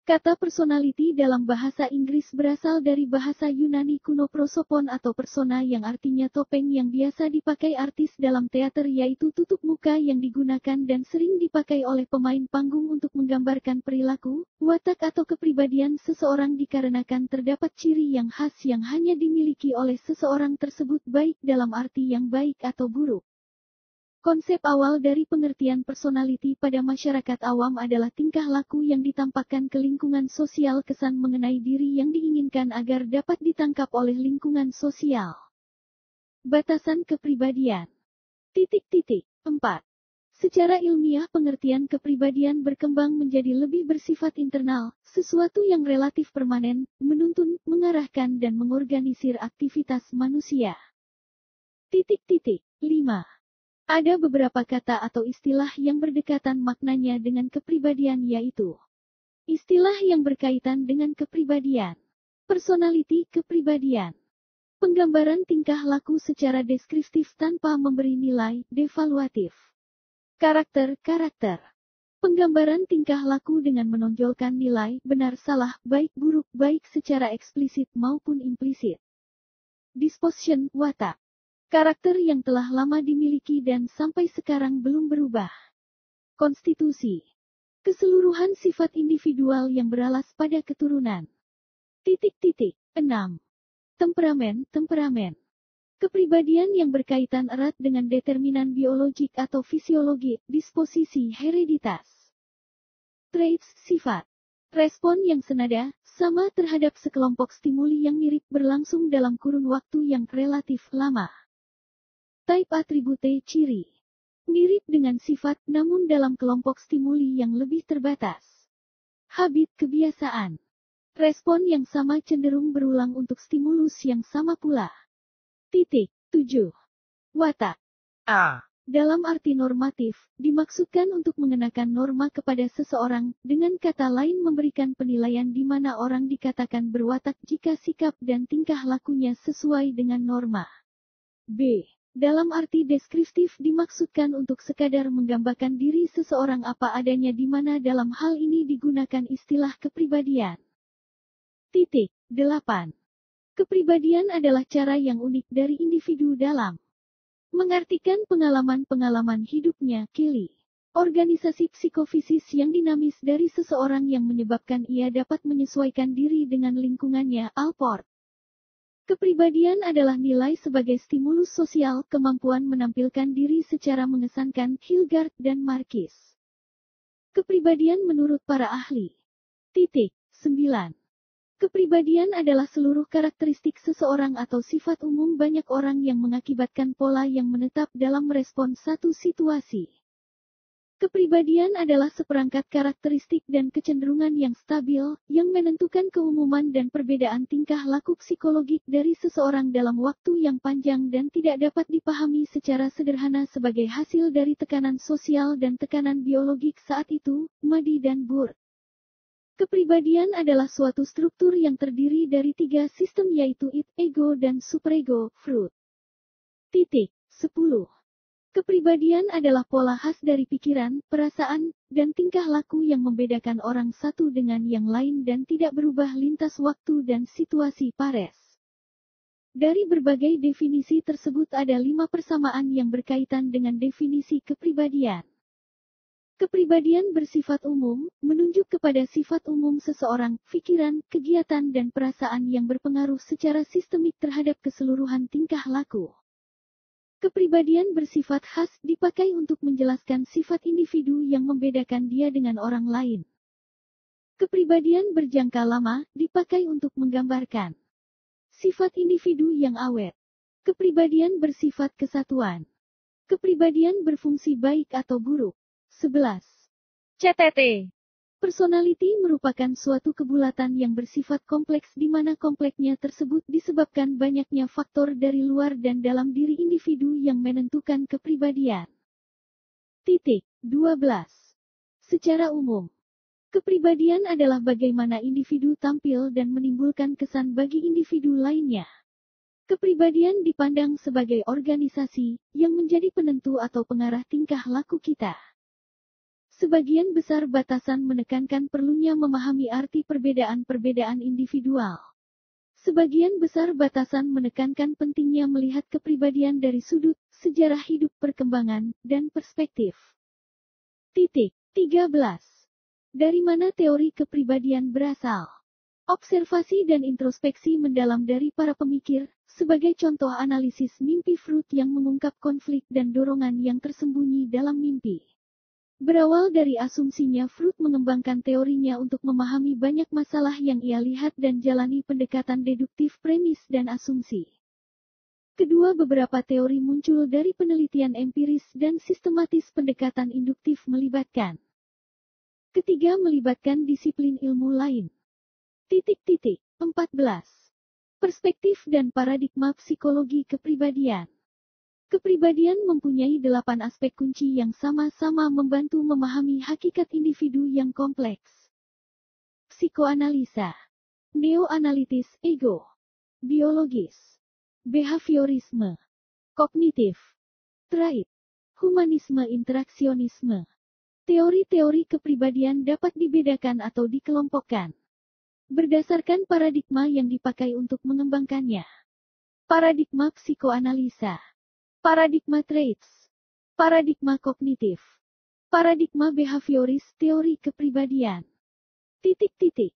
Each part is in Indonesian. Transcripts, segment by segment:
Kata personality dalam bahasa Inggris berasal dari bahasa Yunani kuno prosopon atau persona yang artinya topeng yang biasa dipakai artis dalam teater, yaitu tutup muka yang digunakan dan sering dipakai oleh pemain panggung untuk menggambarkan perilaku, watak atau kepribadian seseorang dikarenakan terdapat ciri yang khas yang hanya dimiliki oleh seseorang tersebut, baik dalam arti yang baik atau buruk. Konsep awal dari pengertian personality pada masyarakat awam adalah tingkah laku yang ditampakkan ke lingkungan sosial, kesan mengenai diri yang diinginkan agar dapat ditangkap oleh lingkungan sosial. Batasan kepribadian. 4. Secara ilmiah, pengertian kepribadian berkembang menjadi lebih bersifat internal, sesuatu yang relatif permanen, menuntun, mengarahkan dan mengorganisir aktivitas manusia. 5. Ada beberapa kata atau istilah yang berdekatan maknanya dengan kepribadian, yaitu istilah yang berkaitan dengan kepribadian, personality, kepribadian, penggambaran tingkah laku secara deskriptif tanpa memberi nilai, devaluatif, karakter, penggambaran tingkah laku dengan menonjolkan nilai, benar salah, baik buruk, baik secara eksplisit maupun implisit, disposition, watak, karakter yang telah lama dimiliki dan sampai sekarang belum berubah. Konstitusi. Keseluruhan sifat individual yang beralas pada keturunan. 6. Temperamen. Kepribadian yang berkaitan erat dengan determinan biologik atau fisiologi, disposisi, hereditas. Traits, sifat. Respon yang senada, sama terhadap sekelompok stimuli yang mirip berlangsung dalam kurun waktu yang relatif lama. Type atribute, ciri. Mirip dengan sifat, namun dalam kelompok stimuli yang lebih terbatas. Habit, kebiasaan. Respon yang sama cenderung berulang untuk stimulus yang sama pula. 7. Watak. A. Dalam arti normatif, dimaksudkan untuk mengenakan norma kepada seseorang, dengan kata lain memberikan penilaian di mana orang dikatakan berwatak jika sikap dan tingkah lakunya sesuai dengan norma. B. Dalam arti deskriptif dimaksudkan untuk sekadar menggambarkan diri seseorang apa adanya, di mana dalam hal ini digunakan istilah kepribadian. 8. Kepribadian adalah cara yang unik dari individu dalam mengartikan pengalaman-pengalaman hidupnya, Kelly. Organisasi psikofisis yang dinamis dari seseorang yang menyebabkan ia dapat menyesuaikan diri dengan lingkungannya, Alport. Kepribadian adalah nilai sebagai stimulus sosial, kemampuan menampilkan diri secara mengesankan, Hilgard dan Marquis. Kepribadian menurut para ahli. 9. Kepribadian adalah seluruh karakteristik seseorang atau sifat umum banyak orang yang mengakibatkan pola yang menetap dalam merespon satu situasi. Kepribadian adalah seperangkat karakteristik dan kecenderungan yang stabil, yang menentukan keumuman dan perbedaan tingkah laku psikologik dari seseorang dalam waktu yang panjang dan tidak dapat dipahami secara sederhana sebagai hasil dari tekanan sosial dan tekanan biologik saat itu, Madi dan Burr. Kepribadian adalah suatu struktur yang terdiri dari 3 sistem, yaitu id, ego dan superego, Freud. 10. Kepribadian adalah pola khas dari pikiran, perasaan, dan tingkah laku yang membedakan orang satu dengan yang lain dan tidak berubah lintas waktu dan situasi. Pares. Dari berbagai definisi tersebut ada 5 persamaan yang berkaitan dengan definisi kepribadian. Kepribadian bersifat umum, menunjuk kepada sifat umum seseorang, pikiran, kegiatan dan perasaan yang berpengaruh secara sistemik terhadap keseluruhan tingkah laku. Kepribadian bersifat khas, dipakai untuk menjelaskan sifat individu yang membedakan dia dengan orang lain. Kepribadian berjangka lama, dipakai untuk menggambarkan sifat individu yang awet. Kepribadian bersifat kesatuan. Kepribadian berfungsi baik atau buruk. 11. CTT. Personality merupakan suatu kebulatan yang bersifat kompleks di mana kompleksnya tersebut disebabkan banyaknya faktor dari luar dan dalam diri individu yang menentukan kepribadian. 12. Secara umum, kepribadian adalah bagaimana individu tampil dan menimbulkan kesan bagi individu lainnya. Kepribadian dipandang sebagai organisasi yang menjadi penentu atau pengarah tingkah laku kita. Sebagian besar batasan menekankan perlunya memahami arti perbedaan-perbedaan individual. Sebagian besar batasan menekankan pentingnya melihat kepribadian dari sudut, sejarah hidup perkembangan, dan perspektif. 13. Dari mana teori kepribadian berasal? Observasi dan introspeksi mendalam dari para pemikir, sebagai contoh analisis mimpi Freud yang mengungkap konflik dan dorongan yang tersembunyi dalam mimpi. Berawal dari asumsinya, Freud mengembangkan teorinya untuk memahami banyak masalah yang ia lihat dan jalani pendekatan deduktif premis dan asumsi. Kedua, beberapa teori muncul dari penelitian empiris dan sistematis pendekatan induktif melibatkan. Ketiga, melibatkan disiplin ilmu lain. 14. Perspektif dan paradigma psikologi kepribadian. Kepribadian mempunyai 8 aspek kunci yang sama-sama membantu memahami hakikat individu yang kompleks. Psikoanalisa, neoanalitis, ego, biologis, behaviorisme, kognitif, trait, humanisme interaksionisme. Teori-teori kepribadian dapat dibedakan atau dikelompokkan berdasarkan paradigma yang dipakai untuk mengembangkannya. Paradigma psikoanalisa, paradigma traits, paradigma kognitif, paradigma behavioris, teori kepribadian. 15.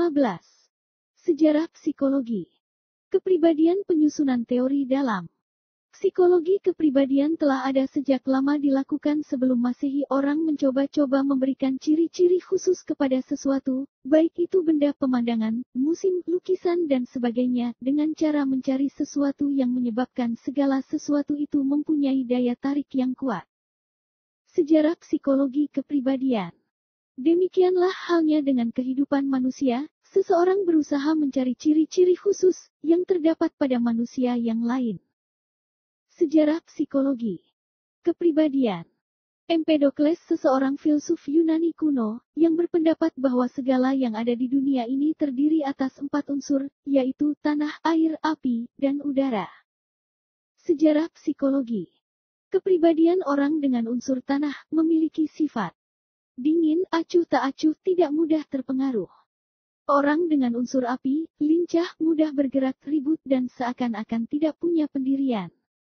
Sejarah psikologi. Kepribadian, penyusunan teori dalam psikologi kepribadian telah ada sejak lama dilakukan sebelum Masehi. Orang mencoba-coba memberikan ciri-ciri khusus kepada sesuatu, baik itu benda, pemandangan, musim, lukisan dan sebagainya, dengan cara mencari sesuatu yang menyebabkan segala sesuatu itu mempunyai daya tarik yang kuat. Sejarah psikologi kepribadian. Demikianlah halnya dengan kehidupan manusia, seseorang berusaha mencari ciri-ciri khusus yang terdapat pada manusia yang lain. Sejarah psikologi kepribadian. Empedokles, seseorang filsuf Yunani kuno, yang berpendapat bahwa segala yang ada di dunia ini terdiri atas 4 unsur, yaitu tanah, air, api, dan udara. Sejarah psikologi kepribadian. Orang dengan unsur tanah memiliki sifat dingin, acuh tak acuh, tidak mudah terpengaruh. Orang dengan unsur api, lincah, mudah bergerak, ribut, dan seakan-akan tidak punya pendirian.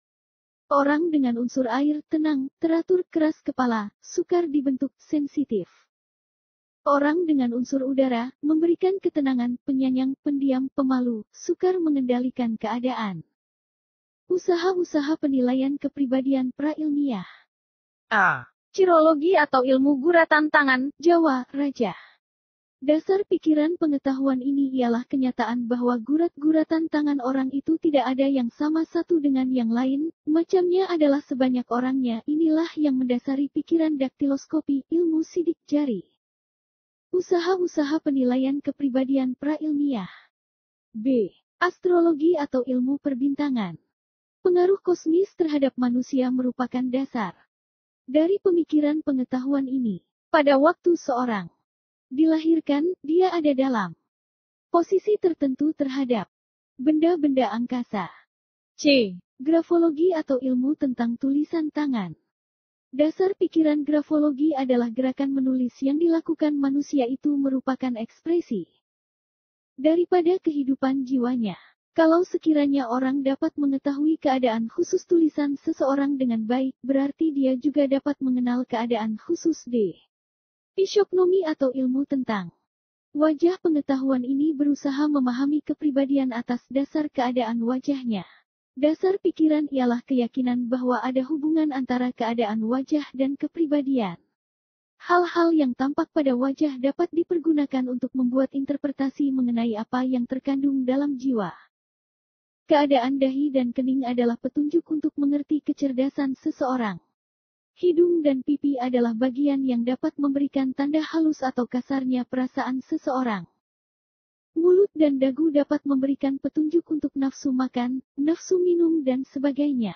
Orang dengan unsur air, tenang, teratur, keras kepala, sukar dibentuk, sensitif. Orang dengan unsur udara, memberikan ketenangan, penyayang, pendiam, pemalu, sukar mengendalikan keadaan. Usaha-usaha penilaian kepribadian prailmiah. A. Cirologi atau ilmu guratan tangan. Jawa, Raja. Dasar pikiran pengetahuan ini ialah kenyataan bahwa gurat-guratan tangan orang itu tidak ada yang sama satu dengan yang lain, macamnya adalah sebanyak orangnya. Inilah yang mendasari pikiran daktiloskopi, ilmu sidik jari. Usaha-usaha penilaian kepribadian prailmiah. B. Astrologi atau ilmu perbintangan. Pengaruh kosmis terhadap manusia merupakan dasar dari pemikiran pengetahuan ini. Pada waktu seorang dilahirkan, dia ada dalam posisi tertentu terhadap benda-benda angkasa. C. Grafologi atau ilmu tentang tulisan tangan. Dasar pikiran grafologi adalah gerakan menulis yang dilakukan manusia itu merupakan ekspresi daripada kehidupan jiwanya. Kalau sekiranya orang dapat mengetahui keadaan khusus tulisan seseorang dengan baik, berarti dia juga dapat mengenal keadaan khusus D. Fisiognomi atau ilmu tentang wajah. Pengetahuan ini berusaha memahami kepribadian atas dasar keadaan wajahnya. Dasar pikiran ialah keyakinan bahwa ada hubungan antara keadaan wajah dan kepribadian. Hal-hal yang tampak pada wajah dapat dipergunakan untuk membuat interpretasi mengenai apa yang terkandung dalam jiwa. Keadaan dahi dan kening adalah petunjuk untuk mengerti kecerdasan seseorang. Hidung dan pipi adalah bagian yang dapat memberikan tanda halus atau kasarnya perasaan seseorang. Mulut dan dagu dapat memberikan petunjuk untuk nafsu makan, nafsu minum dan sebagainya.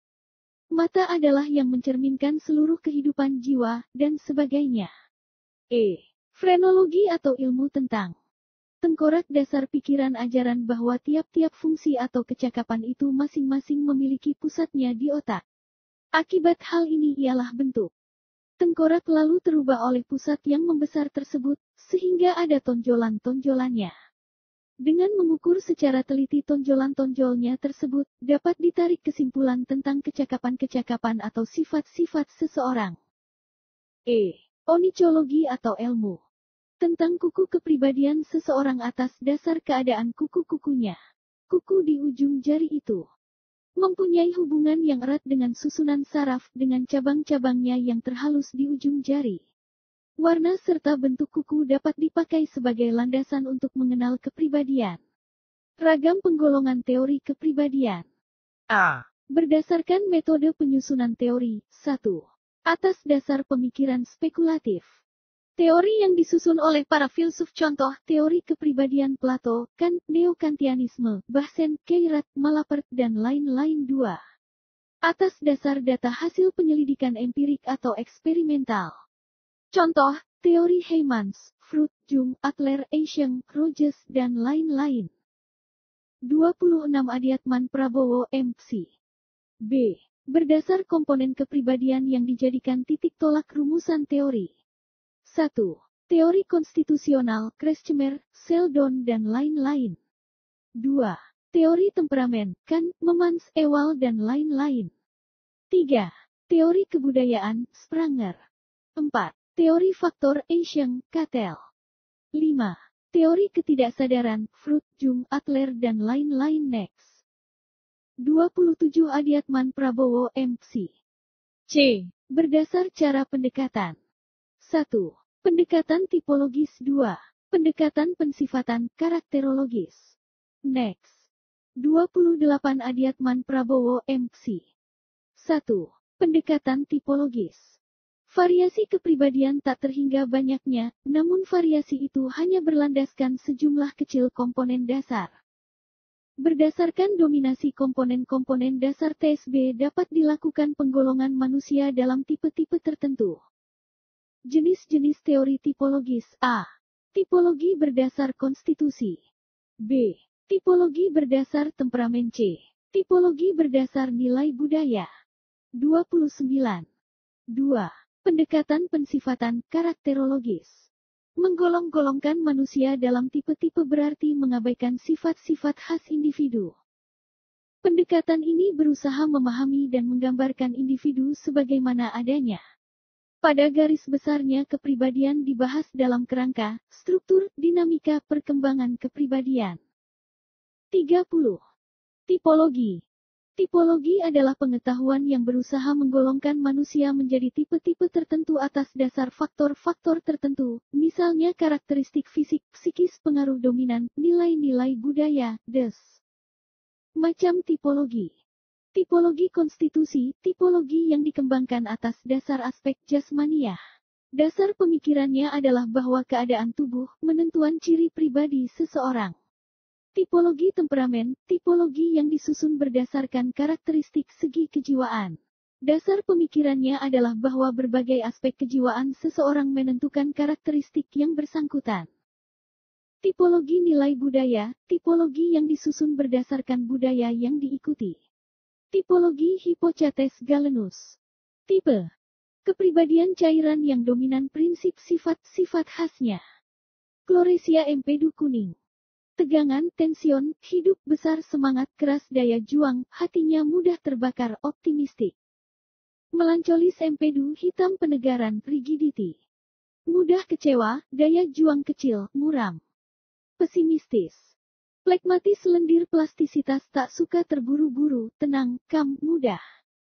Mata adalah yang mencerminkan seluruh kehidupan jiwa, dan sebagainya. E. Frenologi atau ilmu tentang tengkorak. Dasar pikiran ajaran bahwa tiap-tiap fungsi atau kecakapan itu masing-masing memiliki pusatnya di otak. Akibat hal ini ialah bentuk Tengkorak lalu terubah oleh pusat yang membesar tersebut, sehingga ada tonjolan-tonjolannya. Dengan mengukur secara teliti tonjolan-tonjolnya tersebut, dapat ditarik kesimpulan tentang kecakapan-kecakapan atau sifat-sifat seseorang. Onychologi atau ilmu tentang kuku kepribadian seseorang atas dasar keadaan kuku-kukunya. Kuku di ujung jari itu mempunyai hubungan yang erat dengan susunan saraf dengan cabang-cabangnya yang terhalus di ujung jari. Warna serta bentuk kuku dapat dipakai sebagai landasan untuk mengenal kepribadian. Ragam penggolongan teori kepribadian. A. Berdasarkan metode penyusunan teori, 1. Atas dasar pemikiran spekulatif. Teori yang disusun oleh para filsuf contoh, teori kepribadian Plato, Kant, Neo-Kantianisme, Bahsen, Keyrat, Malapert, dan lain-lain. 2. Atas dasar data hasil penyelidikan empirik atau eksperimental. Contoh, teori Heymans, Freud, Jung, Adler, Eysenck, Rogers, dan lain-lain. 26 Adiatman Prabowo, MC. B. Berdasar komponen kepribadian yang dijadikan titik tolak rumusan teori. 1. Teori konstitusional, Kretschmer, Seldon, dan lain-lain. 2. Teori temperamen, Kant, Memans, Ewald, dan lain-lain. 3. Teori kebudayaan, Spranger. 4. Teori faktor, Eysenck, Cattell. 5. Teori ketidaksadaran, Freud, Jung, Adler, dan lain-lain. Next. 27 Adiatman Prabowo, MC. C. Berdasar cara pendekatan. 1. Pendekatan tipologis. 2. Pendekatan pensifatan, karakterologis. Next. 28 Adiatman Prabowo, MC. 1. Pendekatan tipologis. Variasi kepribadian tak terhingga banyaknya, namun variasi itu hanya berlandaskan sejumlah kecil komponen dasar. Berdasarkan dominasi komponen-komponen dasar TSB dapat dilakukan penggolongan manusia dalam tipe-tipe tertentu. Jenis-jenis teori tipologis. A. Tipologi berdasar konstitusi. B. Tipologi berdasar temperamen. C. Tipologi berdasar nilai budaya. 29. 2. Pendekatan pensifatan, karakterologis. Menggolong-golongkan manusia dalam tipe-tipe berarti mengabaikan sifat-sifat khas individu. Pendekatan ini berusaha memahami dan menggambarkan individu sebagaimana adanya. Pada garis besarnya kepribadian dibahas dalam kerangka, struktur, dinamika, perkembangan kepribadian. 30. Tipologi. Tipologi adalah pengetahuan yang berusaha menggolongkan manusia menjadi tipe-tipe tertentu atas dasar faktor-faktor tertentu, misalnya karakteristik fisik, psikis, pengaruh dominan, nilai-nilai budaya, des. Macam tipologi. Tipologi konstitusi, tipologi yang dikembangkan atas dasar aspek jasmaniah. Dasar pemikirannya adalah bahwa keadaan tubuh, menentuan ciri pribadi seseorang. Tipologi temperamen, tipologi yang disusun berdasarkan karakteristik segi kejiwaan. Dasar pemikirannya adalah bahwa berbagai aspek kejiwaan seseorang menentukan karakteristik yang bersangkutan. Tipologi nilai budaya, tipologi yang disusun berdasarkan budaya yang diikuti. Tipologi Hippocrates Galenus. Tipe. Kepribadian cairan yang dominan prinsip sifat-sifat khasnya. Chloracea empedu kuning. Tegangan, tension, hidup besar, semangat keras, daya juang, hatinya mudah terbakar, optimistik. Melancolis empedu hitam, penegaran, rigidity. Mudah kecewa, daya juang kecil, muram. Pesimistis. Flegmatis, lendir, plastisitas, tak suka terburu-buru, tenang, calm, mudah.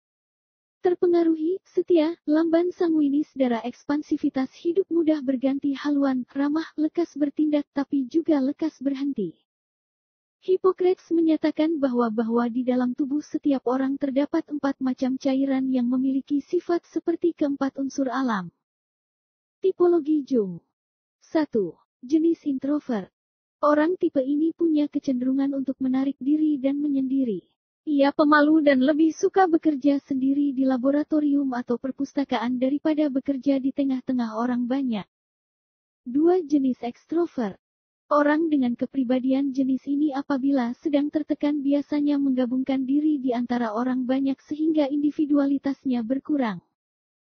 Terpengaruhi, setia, lamban, sanguinis, darah, ekspansivitas, hidup mudah berganti haluan, ramah, lekas bertindak tapi juga lekas berhenti. Hippocrates menyatakan bahwa di dalam tubuh setiap orang terdapat 4 macam cairan yang memiliki sifat seperti keempat unsur alam. Tipologi Jung. 1. Jenis introvert. Orang tipe ini punya kecenderungan untuk menarik diri dan menyendiri. Ia pemalu dan lebih suka bekerja sendiri di laboratorium atau perpustakaan daripada bekerja di tengah-tengah orang banyak. 2. Jenis ekstrovert. Orang dengan kepribadian jenis ini apabila sedang tertekan biasanya menggabungkan diri di antara orang banyak sehingga individualitasnya berkurang.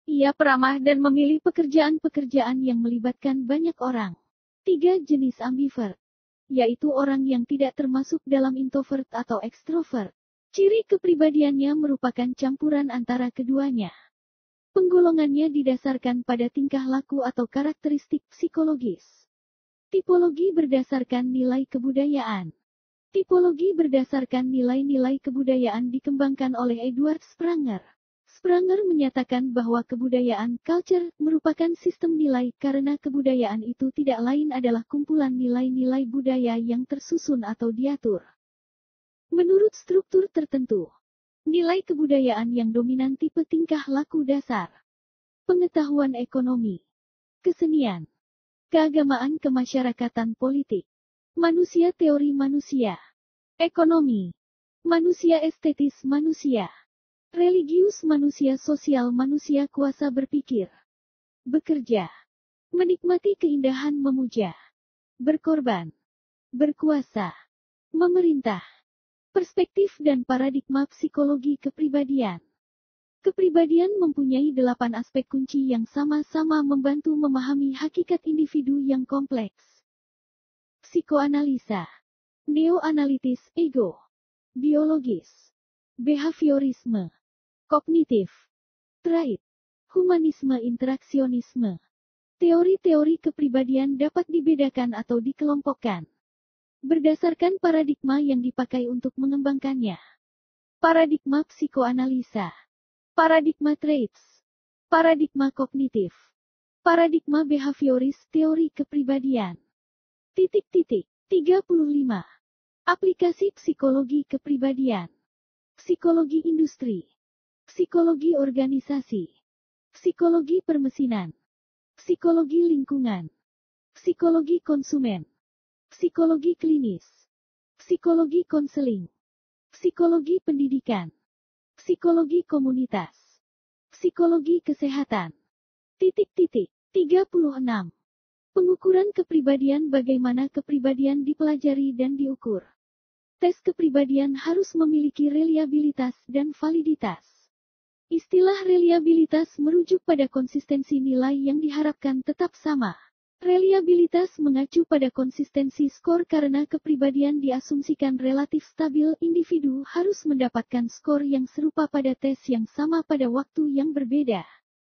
Ia peramah dan memilih pekerjaan-pekerjaan yang melibatkan banyak orang. 3 jenis ambivert, yaitu orang yang tidak termasuk dalam introvert atau ekstrovert. Ciri kepribadiannya merupakan campuran antara keduanya. Penggolongannya didasarkan pada tingkah laku atau karakteristik psikologis. Tipologi berdasarkan nilai kebudayaan. Tipologi berdasarkan nilai-nilai kebudayaan dikembangkan oleh Edward Spranger. Spranger menyatakan bahwa kebudayaan, culture, merupakan sistem nilai karena kebudayaan itu tidak lain adalah kumpulan nilai-nilai budaya yang tersusun atau diatur menurut struktur tertentu. Nilai kebudayaan yang dominan tipe tingkah laku dasar. Pengetahuan ekonomi, kesenian, keagamaan, kemasyarakatan, politik, manusia, teori manusia, ekonomi, manusia, estetis manusia, religius manusia, sosial manusia, kuasa berpikir, bekerja, menikmati keindahan, memuja, berkorban, berkuasa, memerintah, perspektif dan paradigma psikologi kepribadian. Kepribadian mempunyai 8 aspek kunci yang sama-sama membantu memahami hakikat individu yang kompleks. Psikoanalisa, neoanalitis, ego, biologis, behaviorisme, kognitif, trait, humanisme, interaksionisme. Teori-teori kepribadian dapat dibedakan atau dikelompokkan berdasarkan paradigma yang dipakai untuk mengembangkannya. Paradigma psikoanalisa, paradigma traits, paradigma kognitif, paradigma behavioris, teori kepribadian. 35. Aplikasi psikologi kepribadian. Psikologi industri, psikologi organisasi, psikologi permesinan, psikologi lingkungan, psikologi konsumen, psikologi klinis, psikologi konseling, psikologi pendidikan, psikologi komunitas, psikologi kesehatan. 36. Pengukuran kepribadian. Bagaimana kepribadian dipelajari dan diukur? Tes kepribadian harus memiliki reliabilitas dan validitas. Istilah reliabilitas merujuk pada konsistensi nilai yang diharapkan tetap sama. Reliabilitas mengacu pada konsistensi skor karena kepribadian diasumsikan relatif stabil. Individu harus mendapatkan skor yang serupa pada tes yang sama pada waktu yang berbeda.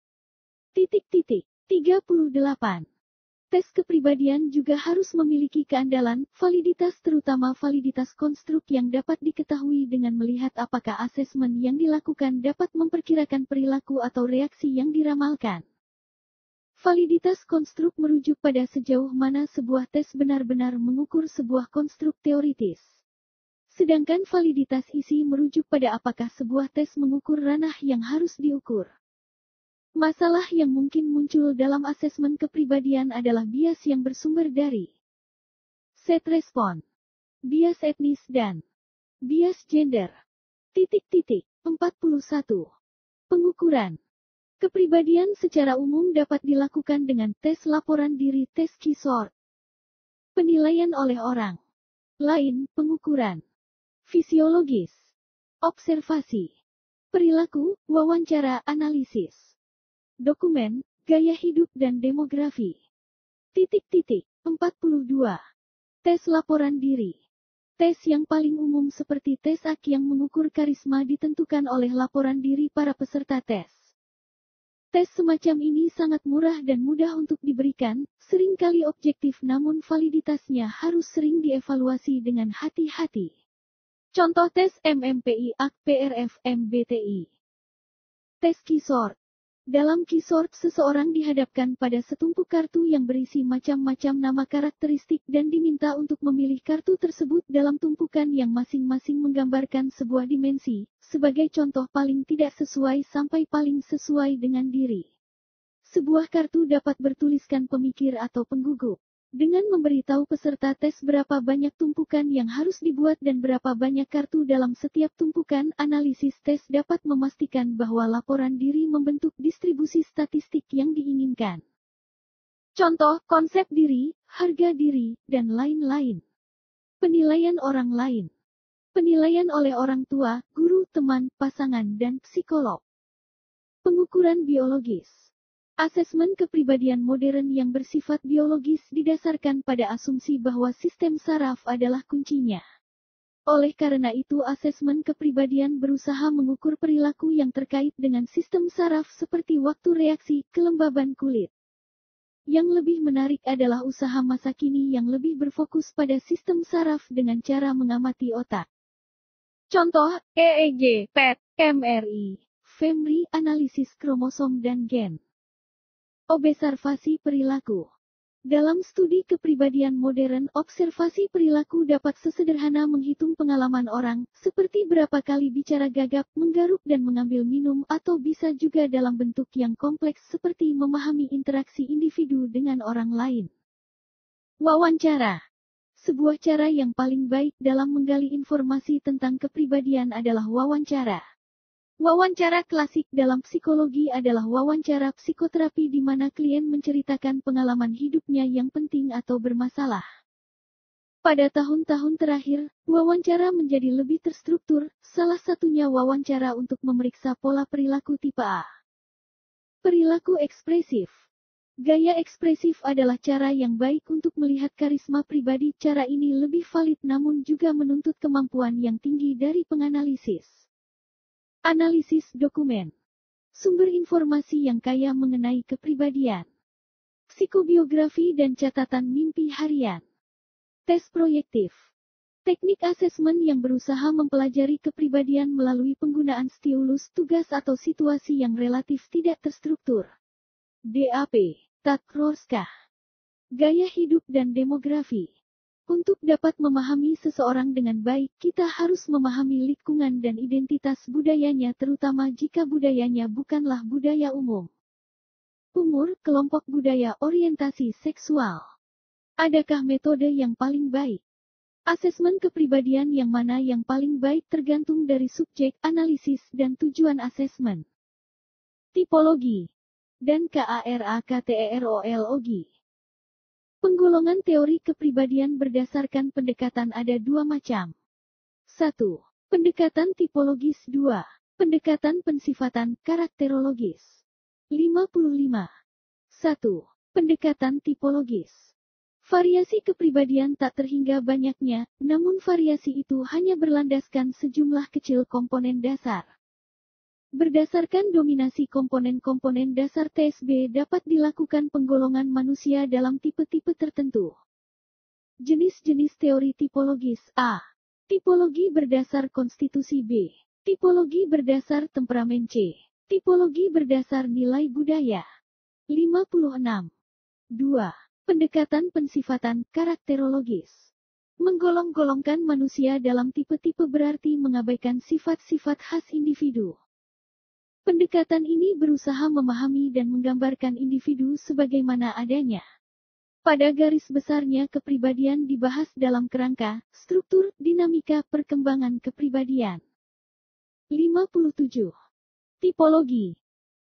38. Tes kepribadian juga harus memiliki keandalan, validitas, terutama validitas konstruk yang dapat diketahui dengan melihat apakah asesmen yang dilakukan dapat memperkirakan perilaku atau reaksi yang diramalkan. Validitas konstruk merujuk pada sejauh mana sebuah tes benar-benar mengukur sebuah konstruk teoritis. Sedangkan validitas isi merujuk pada apakah sebuah tes mengukur ranah yang harus diukur. Masalah yang mungkin muncul dalam asesmen kepribadian adalah bias yang bersumber dari set respon, bias etnis dan bias gender. 41. Pengukuran kepribadian secara umum dapat dilakukan dengan tes laporan diri, tes Quizort, penilaian oleh orang lain, pengukuran fisiologis, observasi, perilaku, wawancara, analisis, dokumen, gaya hidup dan demografi. 42. Tes laporan diri. Tes yang paling umum seperti tes AK yang mengukur karisma ditentukan oleh laporan diri para peserta tes. Tes semacam ini sangat murah dan mudah untuk diberikan, seringkali objektif namun validitasnya harus sering dievaluasi dengan hati-hati. Contoh tes MMPI, AK, PRF, MBTI. Tes Quizort. Dalam Quizort, seseorang dihadapkan pada setumpuk kartu yang berisi macam-macam nama karakteristik dan diminta untuk memilih kartu tersebut dalam tumpukan yang masing-masing menggambarkan sebuah dimensi, sebagai contoh paling tidak sesuai sampai paling sesuai dengan diri. Sebuah kartu dapat bertuliskan pemikir atau penggugup. Dengan memberitahu peserta tes berapa banyak tumpukan yang harus dibuat dan berapa banyak kartu dalam setiap tumpukan, analisis tes dapat memastikan bahwa laporan diri membentuk distribusi statistik yang diinginkan. Contoh, konsep diri, harga diri, dan lain-lain. Penilaian orang lain. Penilaian oleh orang tua, guru, teman, pasangan, dan psikolog. Pengukuran biologis. Asesmen kepribadian modern yang bersifat biologis didasarkan pada asumsi bahwa sistem saraf adalah kuncinya. Oleh karena itu, asesmen kepribadian berusaha mengukur perilaku yang terkait dengan sistem saraf seperti waktu reaksi, kelembaban kulit. Yang lebih menarik adalah usaha masa kini yang lebih berfokus pada sistem saraf dengan cara mengamati otak. Contoh, EEG, PET, MRI, fMRI, analisis kromosom dan gen. Observasi perilaku. Dalam studi kepribadian modern, observasi perilaku dapat sesederhana menghitung pengalaman orang, seperti berapa kali bicara gagap, menggaruk dan mengambil minum, atau bisa juga dalam bentuk yang kompleks seperti memahami interaksi individu dengan orang lain. Wawancara. Sebuah cara yang paling baik dalam menggali informasi tentang kepribadian adalah wawancara. Wawancara klasik dalam psikologi adalah wawancara psikoterapi di mana klien menceritakan pengalaman hidupnya yang penting atau bermasalah. Pada tahun-tahun terakhir, wawancara menjadi lebih terstruktur, salah satunya wawancara untuk memeriksa pola perilaku tipe A. Perilaku ekspresif. Gaya ekspresif adalah cara yang baik untuk melihat karisma pribadi. Cara ini lebih valid namun juga menuntut kemampuan yang tinggi dari penganalisis. Analisis dokumen. Sumber informasi yang kaya mengenai kepribadian. Psikobiografi dan catatan mimpi harian. Tes proyektif. Teknik asesmen yang berusaha mempelajari kepribadian melalui penggunaan stimulus, tugas atau situasi yang relatif tidak terstruktur. DAP, Takrorskah. Gaya hidup dan demografi. Untuk dapat memahami seseorang dengan baik, kita harus memahami lingkungan dan identitas budayanya, terutama jika budayanya bukanlah budaya umum. Umur, kelompok budaya, orientasi seksual. Adakah metode yang paling baik? Asesmen kepribadian yang mana yang paling baik tergantung dari subjek, analisis, dan tujuan asesmen. Tipologi dan KARAKTEROLOG. Penggolongan teori kepribadian berdasarkan pendekatan ada dua macam. 1. Pendekatan tipologis. 2. Pendekatan pensifatan karakterologis. 55. 1. Pendekatan tipologis. Variasi kepribadian tak terhingga banyaknya, namun variasi itu hanya berlandaskan sejumlah kecil komponen dasar. Berdasarkan dominasi komponen-komponen dasar TSB dapat dilakukan penggolongan manusia dalam tipe-tipe tertentu. Jenis-jenis teori tipologis. A. Tipologi berdasar konstitusi. B. Tipologi berdasar temperamen. C. Tipologi berdasar nilai budaya. 56. 2. Pendekatan pensifatan karakterologis. Menggolong-golongkan manusia dalam tipe-tipe berarti mengabaikan sifat-sifat khas individu. Pendekatan ini berusaha memahami dan menggambarkan individu sebagaimana adanya. Pada garis besarnya kepribadian dibahas dalam kerangka, struktur, dinamika, perkembangan kepribadian. 57. Tipologi.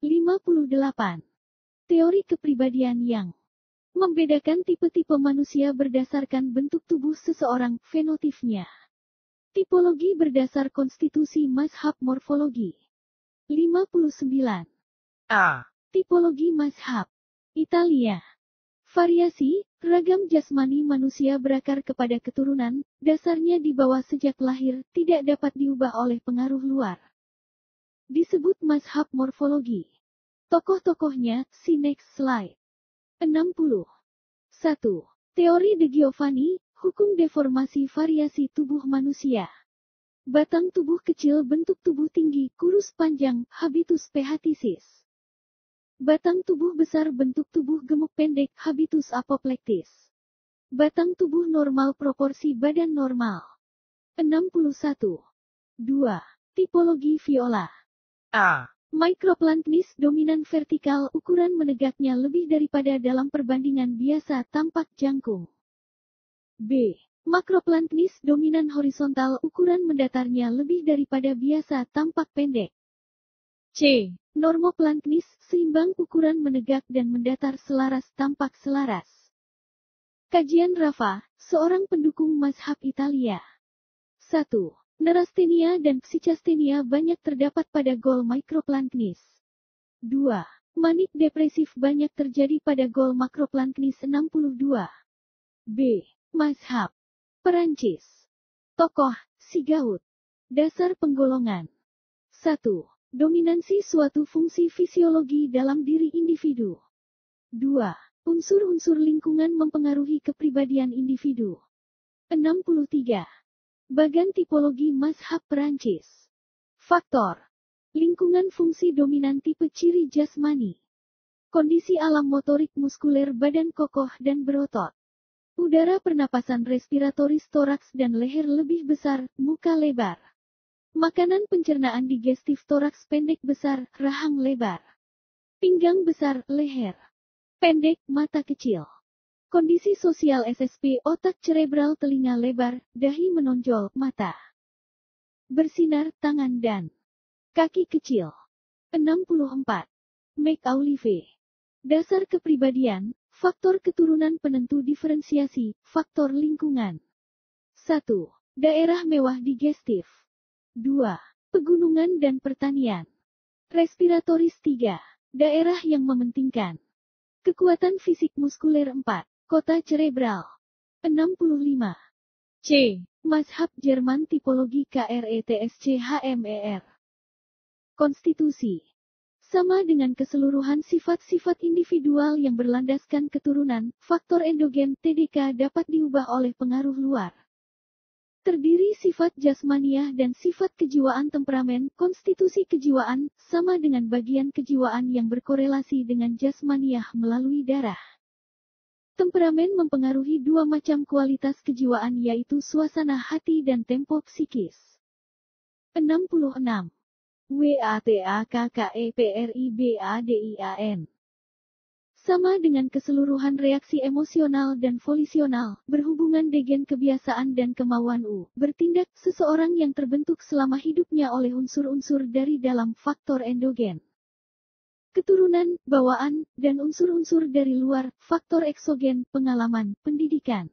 58. Teori kepribadian yang membedakan tipe-tipe manusia berdasarkan bentuk tubuh seseorang, fenotipnya. Tipologi berdasar konstitusi mazhab morfologi. 59. A. Tipologi mazhab Italia. Variasi, ragam jasmani manusia berakar kepada keturunan, dasarnya dibawa sejak lahir, tidak dapat diubah oleh pengaruh luar. Disebut mazhab morfologi. Tokoh-tokohnya, see next slide. 60. 1. Teori De Giovanni, hukum deformasi variasi tubuh manusia. Batang tubuh kecil, bentuk tubuh tinggi, kurus panjang, habitus pehatisis. Batang tubuh besar, bentuk tubuh gemuk pendek, habitus apoplektis. Batang tubuh normal, proporsi badan normal. 61. 2. Tipologi Viola. A. Microplanknis dominan vertikal, ukuran menegaknya lebih daripada dalam perbandingan biasa, tampak jangkung. B. Macroplanknis dominan horizontal, ukuran mendatarnya lebih daripada biasa, tampak pendek. C. Normoplanknis seimbang, ukuran menegak dan mendatar selaras, tampak selaras. Kajian Rafa, seorang pendukung mazhab Italia. 1. Neurasthenia dan psichasthenia banyak terdapat pada gol microplanknis. 2. Manik depresif banyak terjadi pada gol makroplanknis 62. B. Mazhab Perancis. Tokoh, Sigaud. Dasar penggolongan. 1. Dominansi suatu fungsi fisiologi dalam diri individu. 2. Unsur-unsur lingkungan mempengaruhi kepribadian individu. 63. Bagan tipologi mazhab Perancis. Faktor. Lingkungan fungsi dominan tipe ciri jasmani. Kondisi alam motorik muskuler badan kokoh dan berotot. Udara pernapasan respiratoris toraks dan leher lebih besar, muka lebar. Makanan pencernaan digestif toraks pendek besar, rahang lebar. Pinggang besar, leher pendek, mata kecil. Kondisi sosial SSP otak cerebral telinga lebar, dahi menonjol, mata bersinar, tangan dan kaki kecil. 64. McAuliffe. Dasar kepribadian, faktor keturunan penentu diferensiasi, faktor lingkungan. 1. Daerah mewah digestif. 2. Pegunungan dan pertanian. Respiratoris 3. Daerah yang mementingkan kekuatan fisik muskuler 4. Kota cerebral. 65. C. Mazhab Jerman tipologi KRETSCHMER. Konstitusi. Sama dengan keseluruhan sifat-sifat individual yang berlandaskan keturunan, faktor endogen TDK dapat diubah oleh pengaruh luar. Terdiri sifat jasmaniah dan sifat kejiwaan temperamen, konstitusi kejiwaan, sama dengan bagian kejiwaan yang berkorelasi dengan jasmaniah melalui darah. Temperamen mempengaruhi dua macam kualitas kejiwaan yaitu suasana hati dan tempo psikis. 66. WATAKKEPRIBADIAN. Sama dengan keseluruhan reaksi emosional dan volisional, berhubungan dengan kebiasaan dan kemauan bertindak seseorang yang terbentuk selama hidupnya oleh unsur-unsur dari dalam faktor endogen. Keturunan, bawaan, dan unsur-unsur dari luar, faktor eksogen, pengalaman, pendidikan.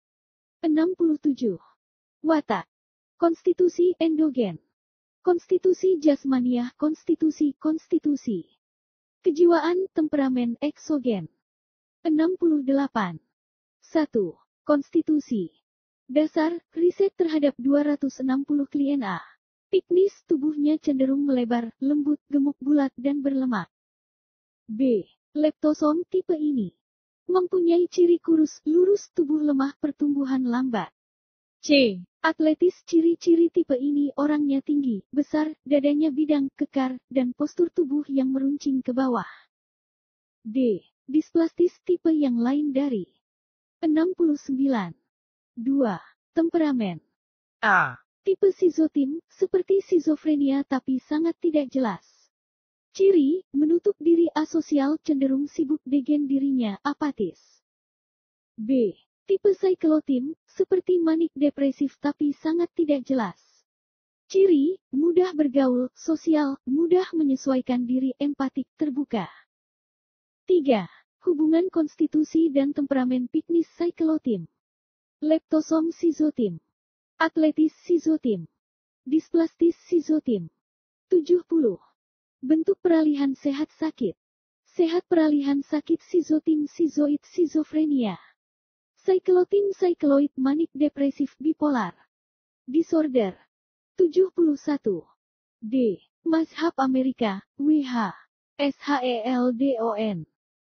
67. Watak. Konstitusi endogen. Konstitusi jasmaniah, konstitusi. Kejiwaan, temperamen, eksogen. 68. 1. Konstitusi. Dasar, riset terhadap 260 klien A. Piknis, tubuhnya cenderung melebar, lembut, gemuk, bulat, dan berlemak. B. Leptosom tipe ini mempunyai ciri kurus, lurus, tubuh lemah, pertumbuhan lambat. C. Atletis, ciri-ciri tipe ini orangnya tinggi, besar, dadanya bidang, kekar, dan postur tubuh yang meruncing ke bawah. D. Displastis tipe yang lain dari 69. 2. Temperamen. A. Tipe sizotim, seperti schizofrenia tapi sangat tidak jelas. Ciri, menutup diri, asosial, cenderung sibuk dengan dirinya, apatis. B. Tipe cyclotim, seperti manik depresif tapi sangat tidak jelas. Ciri, mudah bergaul, sosial, mudah menyesuaikan diri, empatik, terbuka. 3. Hubungan konstitusi dan temperamen piknis cyclotim. Leptosom sizotim. Atletis sizotim. Displastis sizotim. 70. Bentuk peralihan sehat sakit. Sehat peralihan sakit sizotim sizoid schizofrenia. Cyclotim cycloid manik depresif bipolar disorder. 71. D. Mazhab Amerika, WH. SHELDON.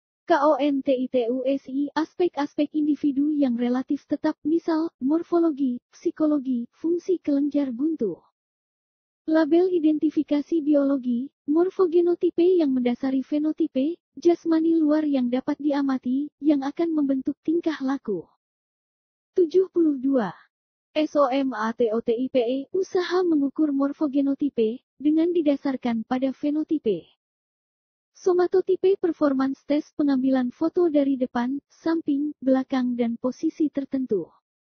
KONTITUSI aspek-aspek individu yang relatif tetap misal, morfologi, psikologi, fungsi kelenjar buntu. Label identifikasi biologi, morfogenotipe yang mendasari fenotipe, jasmani luar yang dapat diamati, yang akan membentuk tingkah laku. 72. SOMATOTIPE, usaha mengukur morfogenotipe, dengan didasarkan pada fenotipe. Somatotipe performance test pengambilan foto dari depan, samping, belakang dan posisi tertentu.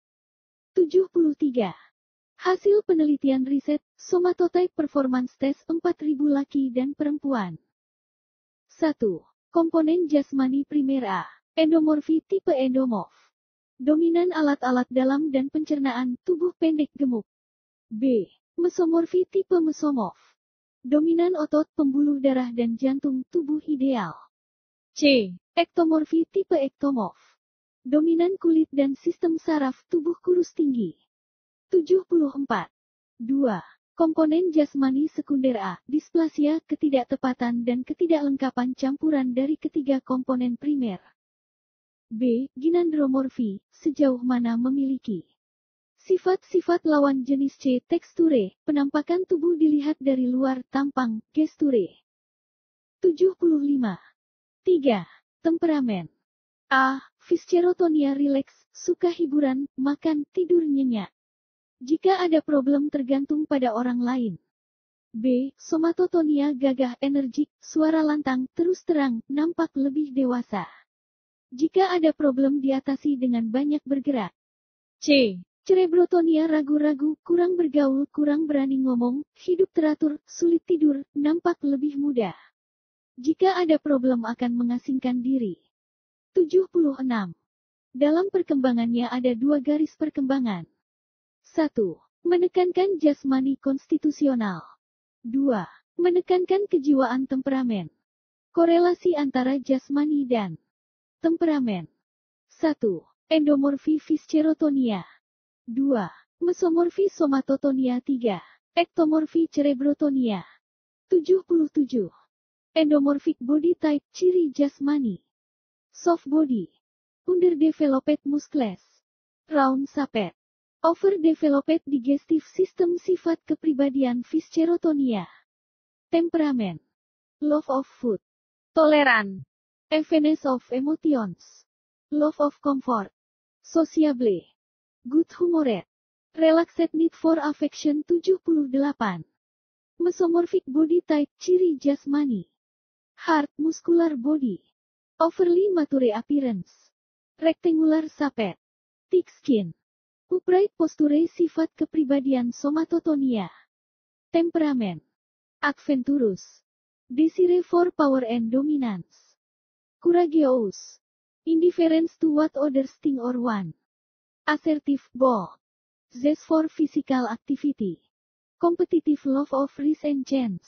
73. Hasil penelitian riset, somatotype performance test 4.000 laki dan perempuan. 1. Komponen jasmani primer A. Endomorfi tipe endomorf. Dominan alat-alat dalam dan pencernaan, tubuh pendek gemuk. B. Mesomorfi tipe mesomorf. Dominan otot, pembuluh darah dan jantung, tubuh ideal. C. Ektomorfi tipe ektomorf. Dominan kulit dan sistem saraf, tubuh kurus tinggi. 74. 2. Komponen jasmani sekunder A, displasia, ketidaktepatan dan ketidaklengkapan campuran dari ketiga komponen primer. B. Ginandromorfi, sejauh mana memiliki sifat-sifat lawan jenis. C. Teksture, penampakan tubuh dilihat dari luar, tampang, gesture. 75. 3. Temperamen. A. Viscerotonia rileks, suka hiburan, makan, tidur nyenyak. Jika ada problem tergantung pada orang lain. B. Somatotonia gagah, energik, suara lantang, terus terang, nampak lebih dewasa. Jika ada problem diatasi dengan banyak bergerak. C. Cerebrotonia ragu-ragu, kurang bergaul, kurang berani ngomong, hidup teratur, sulit tidur, nampak lebih mudah. Jika ada problem akan mengasingkan diri. 76. Dalam perkembangannya ada 2 garis perkembangan. 1. Menekankan jasmani konstitusional. 2. Menekankan kejiwaan temperamen. Korelasi antara jasmani dan temperamen. 1. Endomorfi viscerotonia. 2. Mesomorfi somatotonia. 3. Ektomorfi cerebrotonia. 77. Endomorphic body type, ciri jasmani. Soft body. Underdeveloped muscles. Round sapet. Overdeveloped digestive system. Sifat kepribadian viscerotonia. Temperamen. Love of food. Toleran. Awareness of emotions. Love of comfort. Sociable. Good humored. Relaxed need for affection. 78. Mesomorphic body type, ciri jasmani. Hard, muscular body. Overly mature appearance. Rectangular sapet. Thick skin. Upright posture. Sifat kepribadian somatotonia. Temperamen. Adventurous. Desire for power and dominance. Courageous. Indifference to what others think or want. Assertive, bold. Zest for physical activity. Competitive love of risk and chance.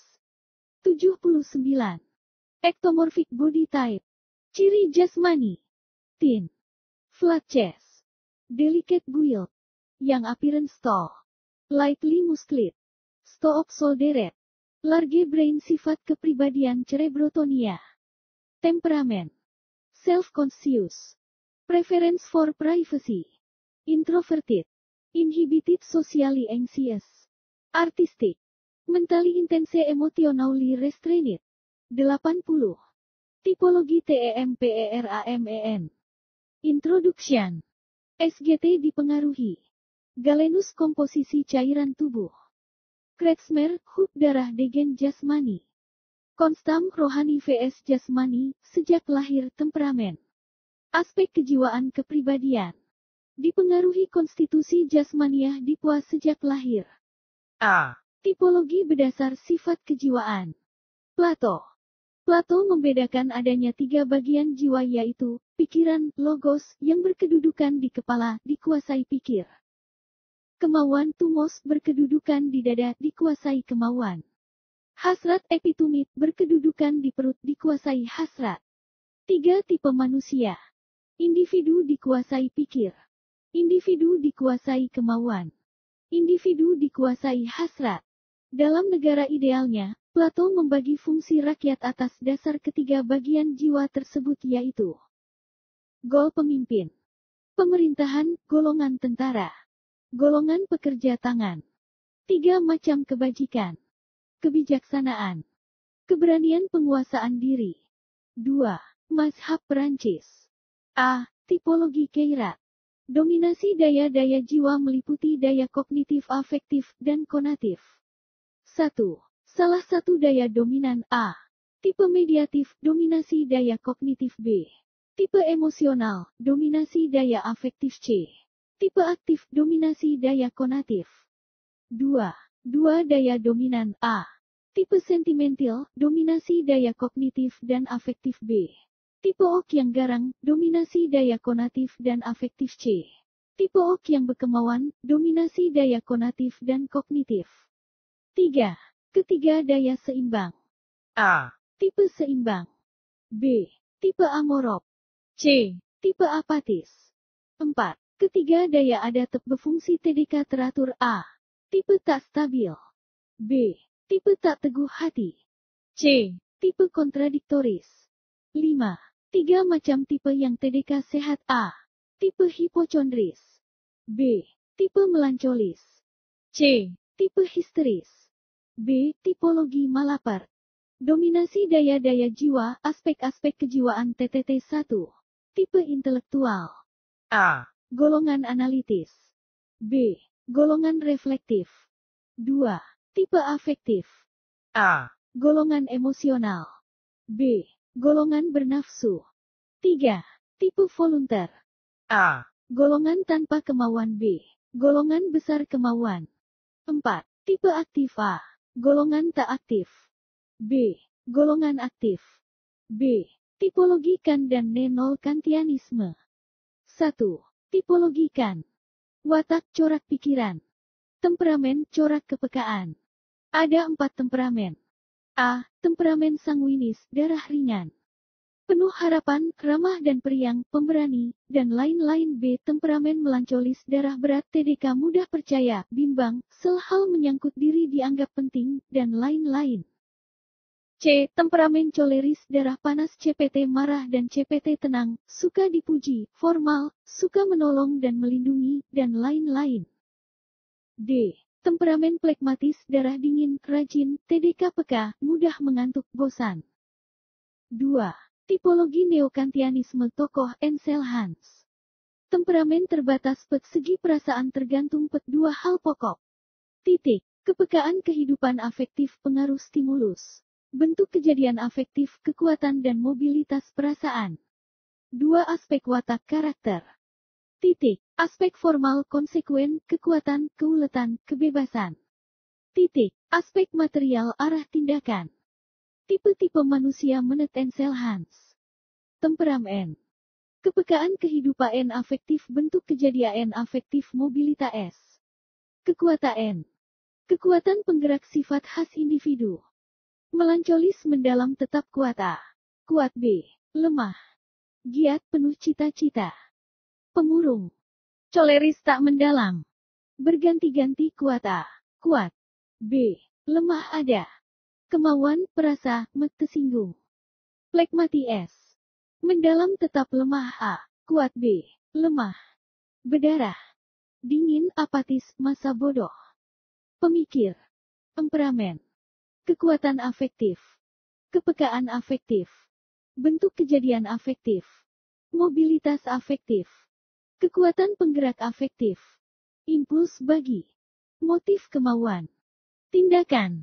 79. Ectomorphic body type. Ciri jasmani. Thin. Flat chest. Delicate build. Young appearance tall. Lightly muscled. Stoop shouldered. Large brain. Sifat kepribadian cerebrotonia. Temperamen. Self-conscious. Preference for privacy. Introverted. Inhibited, socially anxious. Artistic. Mentally intense, emotionally restrained. 80. Tipologi TEMPERAMEN. Introduction. SGT dipengaruhi. Galenus, komposisi cairan tubuh. Kretschmer, hub darah degen jasmani. Konstam, rohani vs jasmani, sejak lahir. Temperamen. Aspek kejiwaan kepribadian. Dipengaruhi konstitusi jasmaniah dipua sejak lahir. A. Tipologi berdasar sifat kejiwaan. Plato. Plato membedakan adanya 3 bagian jiwa, yaitu pikiran, logos, yang berkedudukan di kepala, dikuasai pikir. Kemauan, tumos, berkedudukan di dada, dikuasai kemauan. Hasrat, epitumit, berkedudukan di perut, dikuasai hasrat. 3 tipe manusia. Individu dikuasai pikir. Individu dikuasai kemauan. Individu dikuasai hasrat. Dalam negara idealnya, Plato membagi fungsi rakyat atas dasar ketiga bagian jiwa tersebut, yaitu gol pemimpin, pemerintahan, golongan tentara, golongan pekerja tangan. 3 macam kebajikan. Kebijaksanaan. Keberanian penguasaan diri. 2. Mazhab Perancis. A. Tipologi Keirat. Dominasi daya-daya jiwa meliputi daya kognitif, afektif, dan konatif. 1. Salah satu daya dominan. A. Tipe mediatif, dominasi daya kognitif. B. Tipe emosional, dominasi daya afektif. C. Tipe aktif, dominasi daya konatif. 2. Daya dominan. A. Tipe sentimental, dominasi daya kognitif dan afektif. B. Tipe ok yang garang, dominasi daya konatif dan afektif. C. Tipe ok yang berkemauan, dominasi daya konatif dan kognitif. 3. Ketiga, daya seimbang. A. Tipe seimbang. B. Tipe amorop. C. Tipe apatis. 4. Ketiga, daya adaptif berfungsi TDK teratur. A. Tipe tak stabil. B. Tipe tak teguh hati. C. Tipe kontradiktoris. 5. 3 macam tipe yang TDK sehat. A. Tipe hipokondris. B. Tipe melankolis. C. Tipe histeris. B. Tipologi malapert. Dominasi daya-daya jiwa, aspek-aspek kejiwaan TTT 1. Tipe intelektual. A. Golongan analitis. B. Golongan reflektif. 2. Tipe afektif. A. Golongan emosional. B. Golongan bernafsu. 3. Tipe volunteer. A. Golongan tanpa kemauan. B. Golongan besar kemauan. 4. Tipe aktif. A. Golongan tak aktif. B. Golongan aktif. B. Tipologi Kan dan Nenol Kantianisme. 1. Tipologi Kan. Watak corak pikiran. Temperamen corak kepekaan. Ada 4 temperamen. A. Temperamen sanguinis, darah ringan. Penuh harapan, ramah dan periang, pemberani, dan lain-lain. B. Temperamen melankolis, darah berat, TDK mudah percaya, bimbang, hal menyangkut diri dianggap penting, dan lain-lain. C. Temperamen koleris, darah panas, CPT marah dan CPT tenang, suka dipuji, formal, suka menolong dan melindungi, dan lain-lain. D. Temperamen plekmatis, darah dingin, rajin, TDK peka, mudah mengantuk, bosan. 2. Tipologi neokantianisme tokoh Ansel Hans. Temperamen terbatas, segi perasaan tergantung 2 hal pokok. Titik. Kepekaan kehidupan afektif, pengaruh stimulus. Bentuk kejadian afektif, kekuatan dan mobilitas perasaan. 2 aspek watak karakter. Titik. Aspek formal, konsekuen, kekuatan, keuletan, kebebasan. Titik. Aspek material, arah tindakan. Tipe-tipe manusia menurut Ansel Hans. Temperamen. Kepekaan kehidupan afektif, bentuk kejadian afektif, mobilitas S. Kekuatan. Kekuatan penggerak sifat khas individu. Melankolis mendalam tetap kuat. A. Kuat. B. Lemah. Giat, penuh cita-cita. Pemurung. Koleris tak mendalam. Berganti-ganti. Kuat. A. Kuat. B. Lemah. Ada kemauan, perasa, tersinggung. Plekmatis. Mendalam tetap lemah. A. Kuat. B. Lemah. Berdarah. Dingin, apatis, masa bodoh. Pemikir. Temperamen. Kekuatan afektif. Kepekaan afektif. Bentuk kejadian afektif. Mobilitas afektif. Kekuatan penggerak afektif. Impuls bagi. Motif kemauan. Tindakan.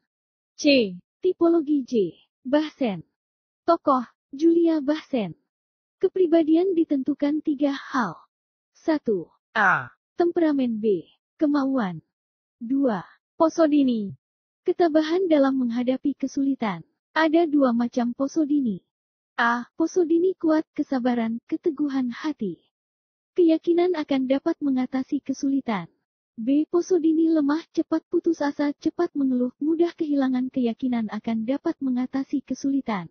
C. Tipologi J. Bahsen. Tokoh, Julia Bahsen. Kepribadian ditentukan 3 hal. 1. A. Temperamen. B. Kemauan. 2. Posodini. Ketabahan dalam menghadapi kesulitan. Ada 2 macam posodini. A. Posodini kuat, kesabaran, keteguhan hati. Keyakinan akan dapat mengatasi kesulitan. B. Posodini lemah, cepat putus asa, cepat mengeluh, mudah kehilangan keyakinan akan dapat mengatasi kesulitan.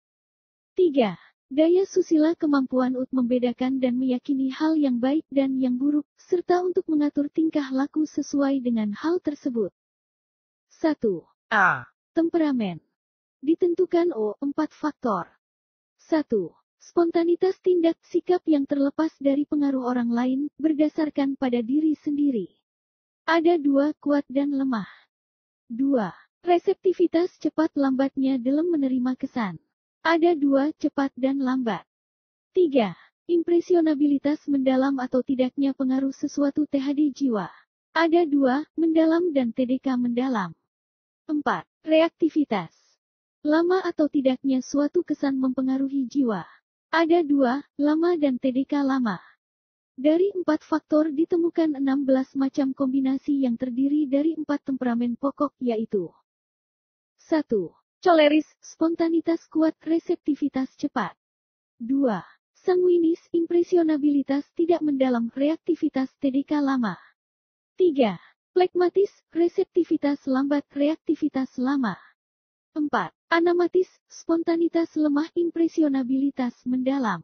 3. Daya susila, kemampuan untuk membedakan dan meyakini hal yang baik dan yang buruk, serta untuk mengatur tingkah laku sesuai dengan hal tersebut. 1. A. Temperamen. Ditentukan oleh 4 faktor. 1. Spontanitas, tindak sikap yang terlepas dari pengaruh orang lain, berdasarkan pada diri sendiri. Ada 2 kuat dan lemah. 2. Reseptivitas, cepat lambatnya dalam menerima kesan. Ada 2 cepat dan lambat. 3. Impresionabilitas, mendalam atau tidaknya pengaruh sesuatu THD jiwa. Ada 2 mendalam dan TDK mendalam. 4. Reaktivitas. Lama atau tidaknya suatu kesan mempengaruhi jiwa. Ada 2 lama dan TDK lama. Dari 4 faktor ditemukan 16 macam kombinasi yang terdiri dari 4 temperamen pokok, yaitu 1. Koleris, spontanitas kuat, reseptivitas cepat. 2. Sanguinis, impresionabilitas tidak mendalam, reaktivitas TDK lama. 3. Flegmatis, reseptivitas lambat, reaktivitas lama. 4. Anamatis, spontanitas lemah, impresionabilitas mendalam.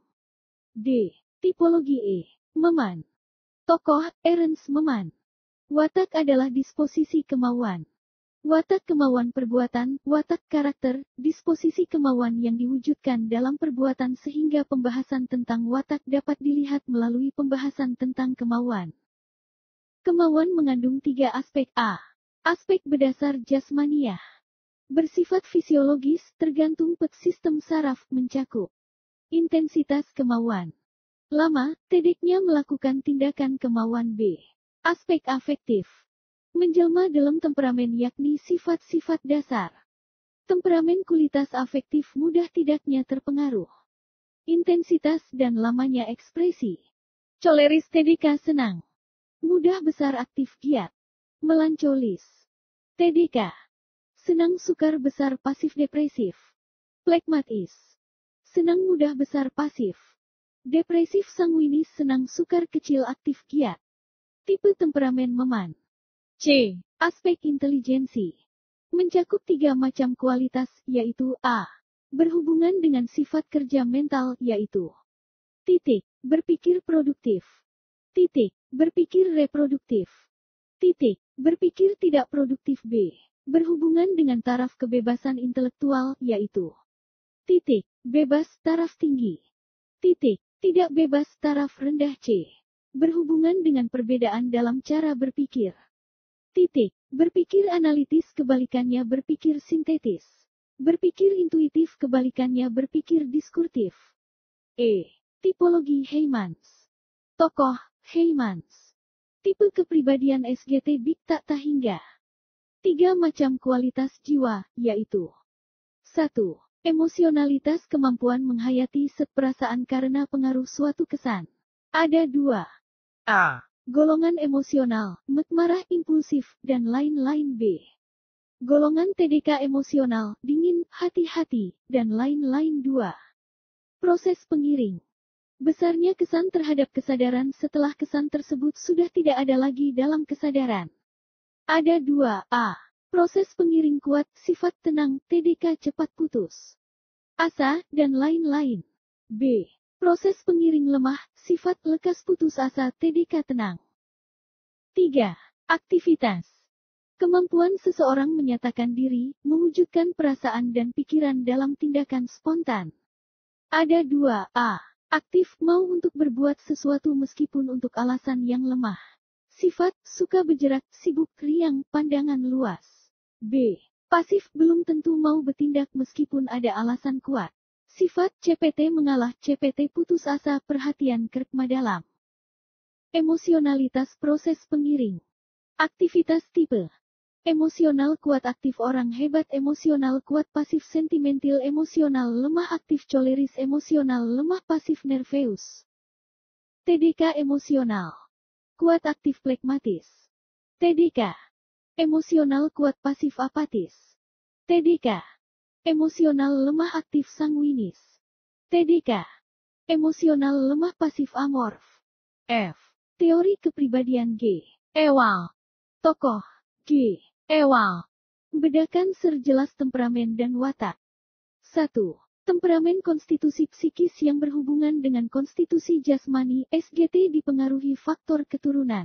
D. Tipologi E. Meman. Tokoh, Ernst Meman. Watak adalah disposisi kemauan. Watak kemauan perbuatan, watak karakter, disposisi kemauan yang diwujudkan dalam perbuatan sehingga pembahasan tentang watak dapat dilihat melalui pembahasan tentang kemauan. Kemauan mengandung 3 aspek. A. Aspek berdasar jasmaniah. Bersifat fisiologis, tergantung sistem saraf, mencakup intensitas kemauan. Lama, tedeknya melakukan tindakan kemauan. B. Aspek afektif. Menjelma dalam temperamen yakni sifat-sifat dasar. Temperamen kualitas afektif mudah tidaknya terpengaruh. Intensitas dan lamanya ekspresi. Choleris TDK senang. Mudah besar aktif giat. Melancholis. TDK. Senang sukar besar pasif depresif. Flegmatis. Senang mudah besar pasif. Depresif sanguinis senang sukar kecil aktif giat. Tipe temperamen Meman. C. Aspek intelijensi. Mencakup 3 macam kualitas, yaitu A. Berhubungan dengan sifat kerja mental, yaitu titik. Berpikir produktif. Titik. Berpikir reproduktif. Titik. Berpikir tidak produktif. B. Berhubungan dengan taraf kebebasan intelektual, yaitu titik. Bebas taraf tinggi. Titik. Tidak bebas taraf rendah. C. Berhubungan dengan perbedaan dalam cara berpikir. Titik. Berpikir analitis kebalikannya berpikir sintetis. Berpikir intuitif kebalikannya berpikir diskurtif. E. Tipologi Heymans. Tokoh, Heymans. Tipe kepribadian SGT Big Tak Hingga. 3 macam kualitas jiwa, yaitu 1. Emosionalitas kemampuan menghayati perasaan karena pengaruh suatu kesan. Ada 2. A. Golongan emosional, marah impulsif, dan lain-lain. B. Golongan TDK emosional, dingin, hati-hati, dan lain-lain. 2. Proses pengiring. Besarnya kesan terhadap kesadaran setelah kesan tersebut sudah tidak ada lagi dalam kesadaran. Ada 2. A. Proses pengiring kuat, sifat tenang, TDK cepat putus asa, dan lain-lain. B. Proses pengiring lemah, sifat lekas putus asa, TDK tenang. 3. Aktivitas. Kemampuan seseorang menyatakan diri, mewujudkan perasaan dan pikiran dalam tindakan spontan. Ada 2. A. Aktif, mau untuk berbuat sesuatu meskipun untuk alasan yang lemah. Sifat, suka bergerak, sibuk, riang, pandangan luas. B. Pasif, belum tentu mau bertindak meskipun ada alasan kuat. Sifat, CPT mengalah, CPT putus asa, perhatian kerma dalam. Emosionalitas proses pengiring. Aktivitas tipe. Emosional kuat aktif orang hebat, emosional kuat pasif sentimental, emosional lemah aktif choleris, emosional lemah pasif nerveus. TDK emosional. Kuat aktif flegmatis. TDK. Emosional kuat pasif apatis. TDK. Emosional lemah aktif sanguinis. TDK. Emosional lemah pasif amorf. F. Teori kepribadian G. Ewald. Tokoh. G. Ewald. Bedakan sejelas temperamen dan watak. 1. Temperamen konstitusi psikis yang berhubungan dengan konstitusi jasmani, SGT dipengaruhi faktor keturunan.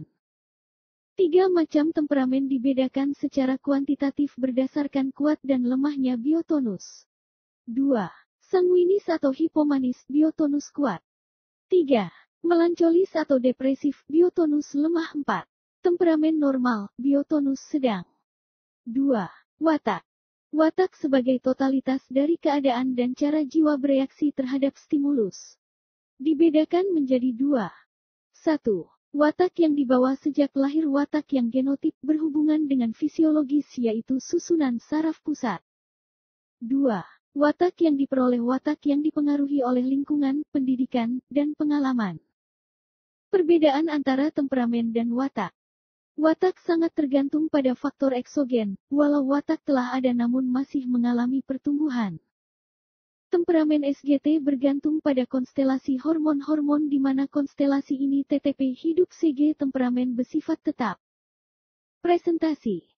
3 macam temperamen dibedakan secara kuantitatif berdasarkan kuat dan lemahnya biotonus. 2. Sanguinis atau hipomanis, biotonus kuat. 3. Melancholis atau depresif, biotonus lemah. 4. Temperamen normal, biotonus sedang. 2. Watak. Watak sebagai totalitas dari keadaan dan cara jiwa bereaksi terhadap stimulus. Dibedakan menjadi 2. 1. Watak yang dibawa sejak lahir, watak yang genotip berhubungan dengan fisiologis yaitu susunan saraf pusat. 2. Watak yang diperoleh, watak yang dipengaruhi oleh lingkungan, pendidikan, dan pengalaman. Perbedaan antara temperamen dan watak. Watak sangat tergantung pada faktor eksogen, walau watak telah ada namun masih mengalami pertumbuhan. Temperamen SGT bergantung pada konstelasi hormon-hormon di mana konstelasi ini TTP hidup CG temperamen bersifat tetap. Presentasi